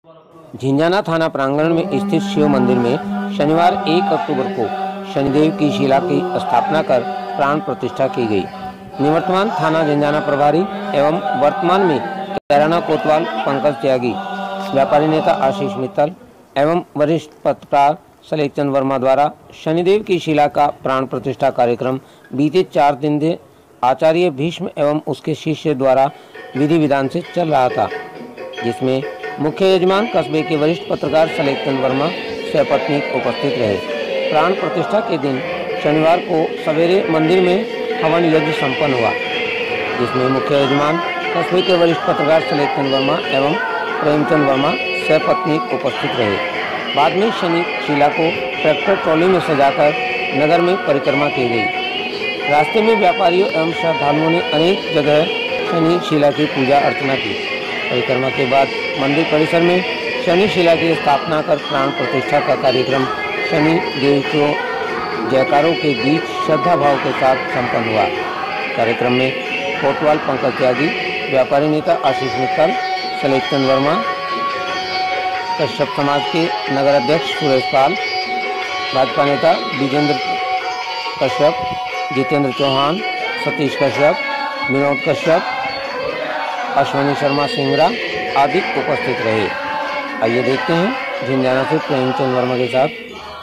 झिंझाना थाना प्रांगण में स्थित शिव मंदिर में शनिवार 1 अक्टूबर को शनिदेव की शिला की स्थापना कर प्राण प्रतिष्ठा की गई। निवर्तमान थाना झिंझाना प्रभारी एवं वर्तमान में कैराना कोतवाल पंकज त्यागी, व्यापारी नेता आशीष मित्तल एवं वरिष्ठ पत्रकार सलेखचंद वर्मा द्वारा शनिदेव की शिला का प्राण प्रतिष्ठा कार्यक्रम बीते 4 दिन से आचार्य भीष्म एवं उसके शिष्य द्वारा विधि विधान से चल रहा था, जिसमें मुख्य यजमान कस्बे के वरिष्ठ पत्रकार सलेखचंद वर्मा सपत्नी उपस्थित रहे। प्राण प्रतिष्ठा के दिन शनिवार को सवेरे मंदिर में हवन यज्ञ संपन्न हुआ, जिसमें मुख्य यजमान कस्बे के वरिष्ठ पत्रकार सलेखचंद वर्मा एवं प्रेमचंद वर्मा सपत्नी उपस्थित रहे। बाद में शनि शिला को ट्रैक्टर ट्रॉली में सजाकर नगर में परिक्रमा की गई। रास्ते में व्यापारियों एवं श्रद्धालुओं ने अनेक जगह शनि शिला की पूजा अर्चना की। परिक्रमा के बाद मंदिर परिसर में शनि शिला की स्थापना कर प्राण प्रतिष्ठा का कार्यक्रम शनि देव को जयकारों के बीच श्रद्धा भाव के साथ संपन्न हुआ। कार्यक्रम में कोतवाल पंकज त्यागी, व्यापारी नेता आशीष मित्तल, सलेखचंद वर्मा, कश्यप समाज के नगर अध्यक्ष सुरेश पाल, भाजपा नेता विजेंद्र कश्यप, जितेंद्र चौहान, सतीश कश्यप, विनोद कश्यप, अश्विनी शर्मा सिंगरा आदि उपस्थित रहे। आइए देखते हैं झिंझाना से प्रेमचंद वर्मा के साथ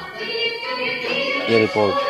ये रिपोर्ट।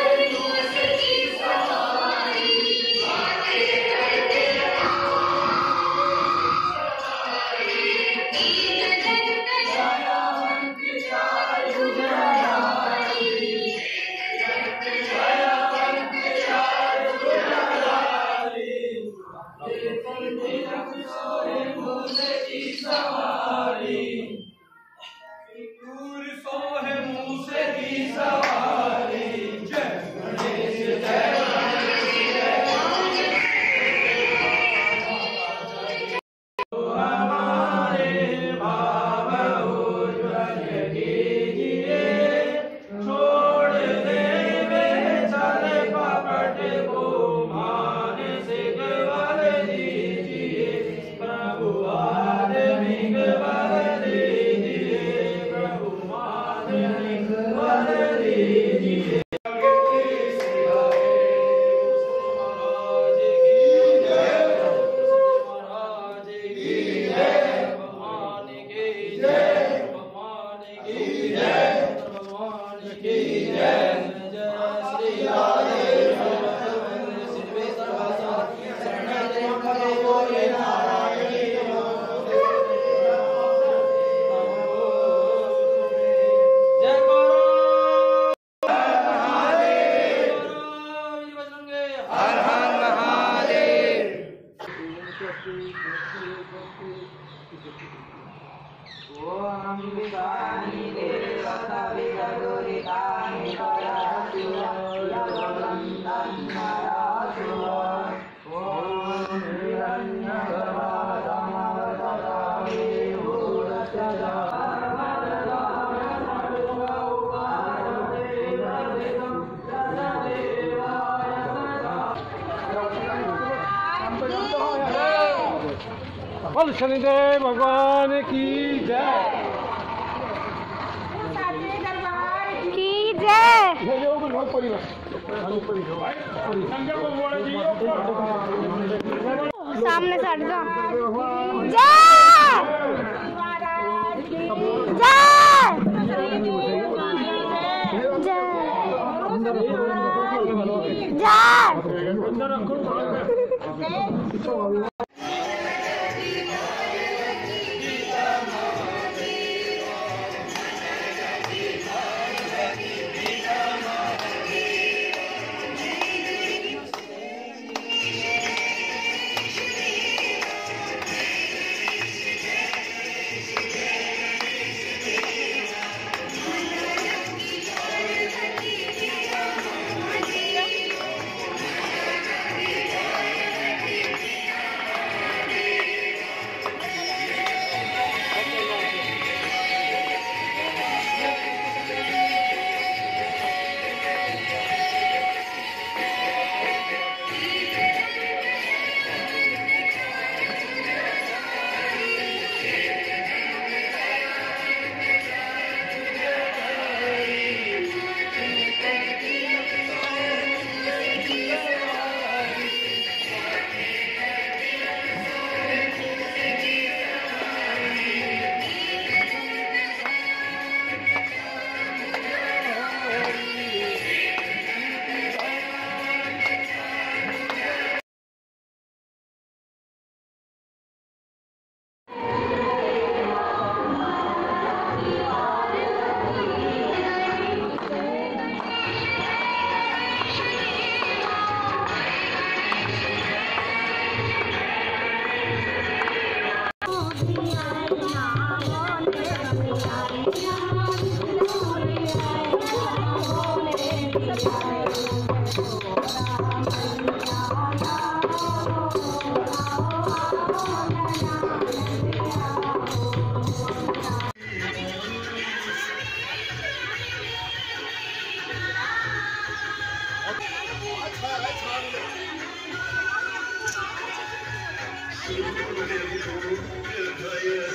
बोल शनिदेव भगवान की जय। सामने से हट जाओ। जय सुन के निर्भय